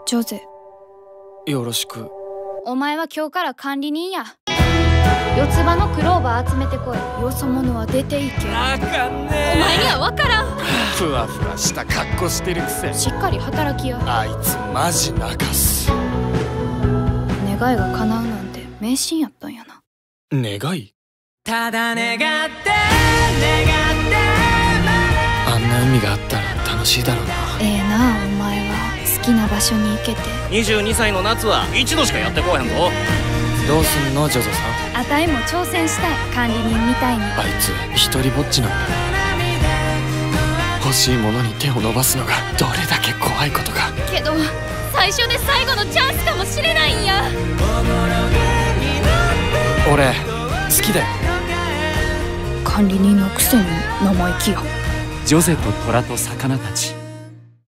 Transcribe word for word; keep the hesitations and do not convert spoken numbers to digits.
ジョゼ。 よろしく。 お前は今日から管理人や。四つ葉のクローバー集めてこい。よそ者は出ていけ。 あかんね。 お前には分からん。 ふわふわした格好してるくせ。 しっかり働きや。 あいつマジ泣かす。 願いが叶うなんて迷信やったんやな。 願い？ ただ願って願ってあんな海があったら楽しいだろうな。 ええなあ、お前は好きな場所に行けて。 にじゅうにさいの夏は一度しかやってこうへんぞ。 どうすんのジョゾさん。 あたいも挑戦したい、管理人みたいに。 あいつ一人ぼっちなんだ。欲しいものに手を伸ばすのがどれだけ怖いことか。 けど最初で最後のチャンスかもしれないんや。 俺好きだよ。 管理人のくせに生意気や。 ジョゼと虎と魚たち。